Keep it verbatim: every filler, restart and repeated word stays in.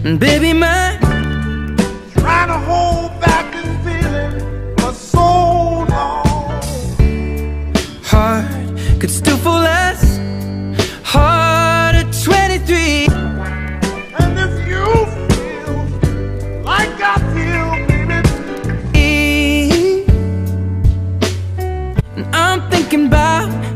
And baby, my trying to hold back this feeling for so long. heart could still fall less hard at twenty-three. And if you feel like I feel, baby, And I'm thinking about